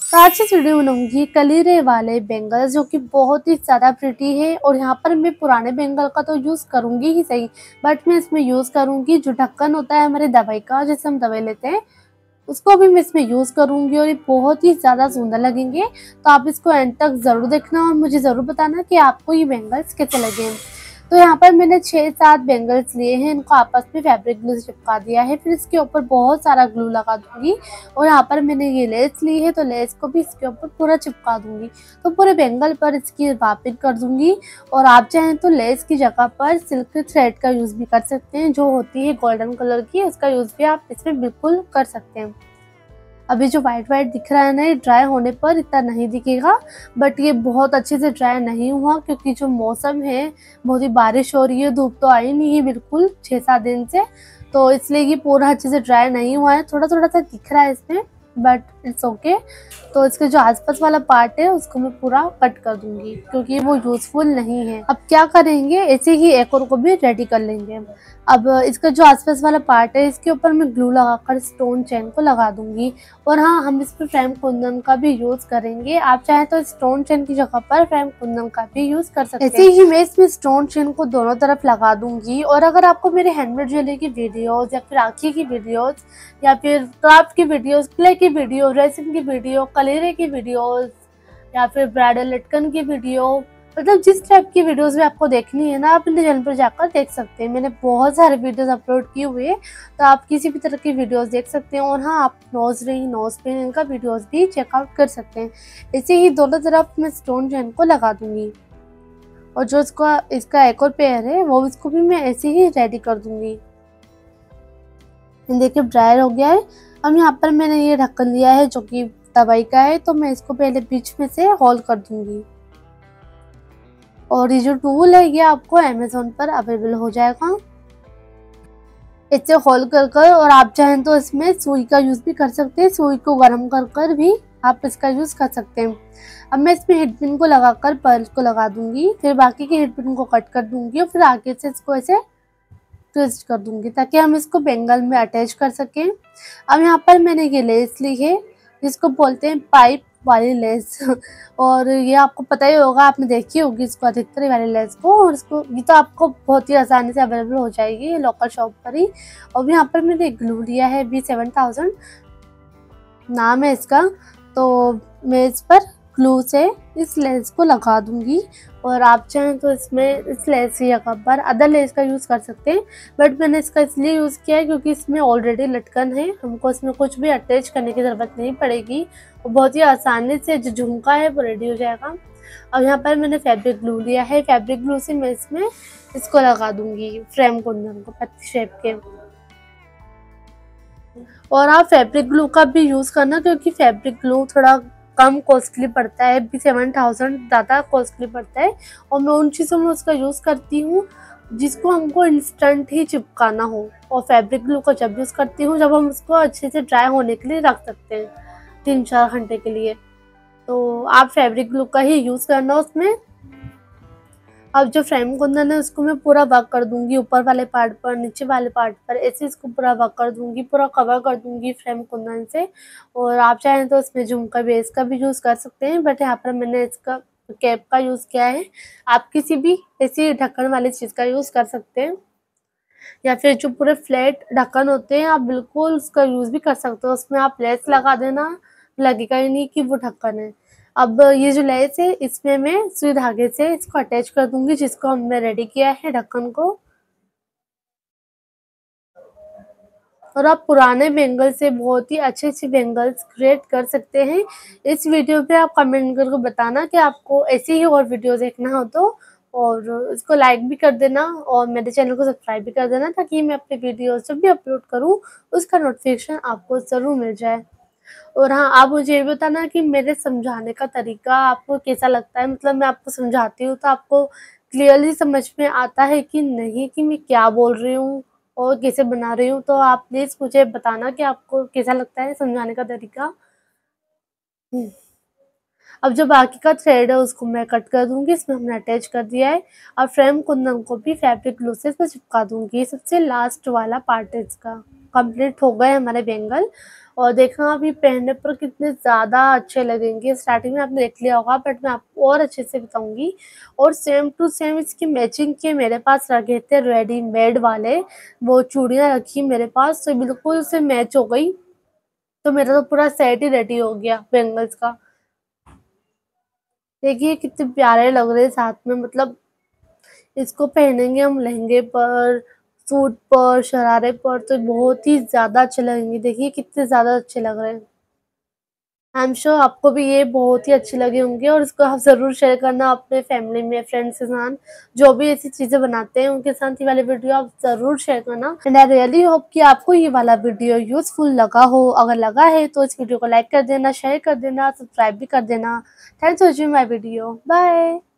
तो आज इस वीडियो में बनाऊंगी कलीरे वाले बैंगल्स जो कि बहुत ही ज़्यादा प्रिटी है। और यहाँ पर मैं पुराने बैंगल का तो यूज़ करूंगी ही सही, बट मैं इसमें यूज़ करूंगी जो ढक्कन होता है हमारे दवाई का, जैसे हम दवाई लेते हैं, उसको भी मैं इसमें यूज़ करूंगी और ये बहुत ही ज़्यादा सुंदर लगेंगे। तो आप इसको एंड तक ज़रूर देखना और मुझे ज़रूर बताना कि आपको ये बैंगल्स कैसे लगे। तो यहाँ पर मैंने 6-7 बैंगल्स लिए हैं, इनको आपस में फैब्रिक ग्लू से चिपका दिया है। फिर इसके ऊपर बहुत सारा ग्लू लगा दूंगी। और यहाँ पर मैंने ये लेस ली है, तो लेस को भी इसके ऊपर पूरा चिपका दूंगी। तो पूरे बैंगल पर इसकी वापिंग कर दूंगी। और आप चाहें तो लेस की जगह पर सिल्क थ्रेड का यूज़ भी कर सकते हैं, जो होती है गोल्डन कलर की, उसका यूज़ भी आप इसमें बिल्कुल कर सकते हैं। अभी जो वाइट वाइट दिख रहा है ना, ये ड्राई होने पर इतना नहीं दिखेगा, बट ये बहुत अच्छे से ड्राई नहीं हुआ क्योंकि जो मौसम है बहुत ही बारिश हो रही है, धूप तो आई नहीं है बिल्कुल 6-7 दिन से, तो इसलिए ये पूरा अच्छे से ड्राई नहीं हुआ है। थोड़ा थोड़ा सा दिख रहा है इसमें, बट इट्स ओके। तो इसके जो आसपास वाला पार्ट है उसको मैं पूरा कट कर दूंगी क्योंकि वो यूजफुल नहीं है। अब क्या करेंगे, ऐसे ही एक और को भी रेडी कर लेंगे। अब इसका जो आसपास वाला पार्ट है इसके ऊपर मैं ग्लू लगाकर स्टोन चेन को लगा दूंगी। और हाँ, हम इस पर फ्रेम कुंदन का भी यूज करेंगे। आप चाहें तो स्टोन चेन की जगह पर फ्रेम कुंदन का भी यूज कर सकते हैं। ऐसे ही मैं इसमें स्टोन चेन को दोनों तरफ लगा दूंगी। और अगर आपको मेरे हैंडमेड ज्वेलरी की वीडियोस या फिर राखी की वीडियोस या फिर क्राफ्ट की वीडियोस, क्ले की वीडियो, रेसिन की वीडियो, कलेरे की वीडियोस या फिर ब्राइडल लटकन की वीडियो, मतलब जिस टाइप की वीडियोस भी आपको देखनी है ना, आप मेरे चैनल पर जाकर देख सकते हैं। मैंने बहुत सारे वीडियोस अपलोड किए हुए हैं, तो आप किसी भी तरह की वीडियोस देख सकते हैं। और हाँ, आप नोज रिंग, नोज पिन, इनका वीडियोस भी चेकआउट कर सकते हैं। ऐसे ही दोनों तरफ मैं स्टोन चेन को लगा दूंगी। और जो इसका एक और पेयर है वो इसको भी मैं ऐसे ही रेडी कर दूंगी। देखिए ड्रायर हो गया है। अब यहाँ पर मैंने ये ढक्कन लिया है जो कि दवाई का है, तो मैं इसको पहले बीच में से होल कर दूंगी। और ये जो टूल है ये आपको अमेज़न पर अवेलेबल हो जाएगा। इसे होल कर और आप चाहें तो इसमें सुई का यूज़ भी कर सकते हैं। सुई को गर्म कर भी आप इसका यूज़ कर सकते हैं। अब मैं इसमें हेड पिन को लगाकर पर्ल को लगा दूंगी, फिर बाकी के हेड पिन को कट कर दूंगी और फिर आगे से इसको ऐसे ट्विस्ट कर दूंगी ताकि हम इसको बैंगल में अटैच कर सकें। अब यहाँ पर मैंने ये लेस ली है जिसको बोलते हैं पाइप वाली लेस और ये आपको पता ही होगा, आपने देखी होगी इसको अधिकतर वाली लेस को। और इसको ये तो आपको बहुत ही आसानी से अवेलेबल हो जाएगी लोकल शॉप पर ही। और यहाँ पर मैंने ग्लू लिया है B7000 नाम है इसका। तो मैं इस पर ग्लू से इस लेस को लगा दूंगी। और आप चाहें तो इसमें इस लेस की जगह पर अदर लेस का यूज़ कर सकते हैं, बट मैंने इसका इसलिए यूज़ किया है क्योंकि इसमें ऑलरेडी लटकन है, हमको इसमें कुछ भी अटैच करने की ज़रूरत नहीं पड़ेगी और बहुत ही आसानी से जो झुमका है वो रेडी हो जाएगा। अब यहाँ पर मैंने फैब्रिक ग्लू लिया है, फैब्रिक ग्लू से मैं इसमें इसको लगा दूंगी फ्रेम कुंदन को पत्ती शेप के। और आप फैब्रिक ग्लू का भी यूज़ करना क्योंकि फैब्रिक ग्लू थोड़ा कम कॉस्टली पड़ता है, B7000 ज़्यादा कॉस्टली पड़ता है। और मैं उन चीज़ों में उसका यूज़ करती हूँ जिसको हमको इंस्टेंट ही चिपकाना हो। और फैब्रिक ग्लू को जब यूज़ करती हूँ जब हम उसको अच्छे से ड्राई होने के लिए रख सकते हैं 3-4 घंटे के लिए। तो आप फैब्रिक ग्लू का ही यूज़ करना उसमें। अब जो फ्रेम कुंदन है उसको मैं पूरा वर्क कर दूंगी, ऊपर वाले पार्ट पर, नीचे वाले पार्ट पर, ऐसे इसको पूरा वर्क कर दूंगी, पूरा कवर कर दूंगी फ्रेम कुंदन से। और आप चाहें तो इसमें झुमका बेस का भी यूज़ कर सकते हैं, बट यहाँ पर मैंने इसका कैप का यूज़ किया है। आप किसी भी ऐसी ढक्कन वाली चीज़ का यूज़ कर सकते हैं, या फिर जो पूरे फ्लैट ढक्कन होते हैं आप बिल्कुल उसका यूज़ भी कर सकते हो। उसमें आप लेस लगा देना, लगेगा ही नहीं कि वो ढक्कन है। अब ये जो लेस है इसमें मैं सुई धागे से इसको अटैच कर दूंगी जिसको हमने रेडी किया है ढक्कन को। और आप पुराने बैंगल से बहुत ही अच्छे अच्छे बैंगल्स क्रिएट कर सकते हैं। इस वीडियो पे आप कमेंट करके बताना कि आपको ऐसी ही और वीडियो देखना हो तो, और इसको लाइक भी कर देना और मेरे चैनल को सब्सक्राइब भी कर देना ताकि मैं अपने वीडियो जब भी अपलोड करूँ उसका नोटिफिकेशन आपको ज़रूर मिल जाए। और हाँ, आप मुझे ये बताना कि मेरे समझाने का तरीका आपको कैसा लगता है, मतलब मैं आपको समझाती हूँ तो आपको क्लियरली समझ में आता है कि नहीं, कि मैं क्या बोल रही हूँ और कैसे बना रही हूँ। तो आप प्लीज़ मुझे बताना कि आपको कैसा लगता है समझाने का तरीका। अब जो बाकी का थ्रेड है उसको मैं कट कर दूंगी, इसमें हमने अटैच कर दिया है। अब फ्रेम कुंदन को भी फैब्रिक ग्लू से इसमें चिपका दूंगी। सबसे लास्ट वाला पार्ट है इसका, कंप्लीट हो गए हमारे बैंगल। और देखना अभी पहनने पर कितने ज़्यादा अच्छे लगेंगे। स्टार्टिंग में आपने देख लिया होगा बट मैं आपको और अच्छे से बताऊँगी। और सेम टू सेम इसकी मैचिंग के मेरे पास रखे थे रेडीमेड वाले, वो चूड़ियाँ रखी मेरे पास, तो बिल्कुल से मैच हो गई। तो मेरा तो पूरा सेट ही रेडी हो गया बैंगल्स का। देखिए कितने प्यारे लग रहे हैं साथ में, मतलब इसको पहनेंगे हम लहंगे पर, सूट पर, शरारे पर तो बहुत ही ज़्यादा अच्छे लगेंगे। देखिए कितने ज़्यादा अच्छे लग रहे हैं। आई एम श्योर आपको भी ये बहुत ही अच्छे लगे होंगे और इसको आप ज़रूर शेयर करना अपने फैमिली में, फ्रेंड्स के साथ। जो भी ऐसी चीज़ें बनाते हैं उनके साथ ये वाली वीडियो आप ज़रूर शेयर करना। एंड आई रियली होप कि आपको ये वाला वीडियो यूज़फुल लगा हो। अगर लगा है तो इस वीडियो को लाइक कर देना, शेयर कर देना, सब्सक्राइब भी कर देना। Thanks for watching my video. Bye.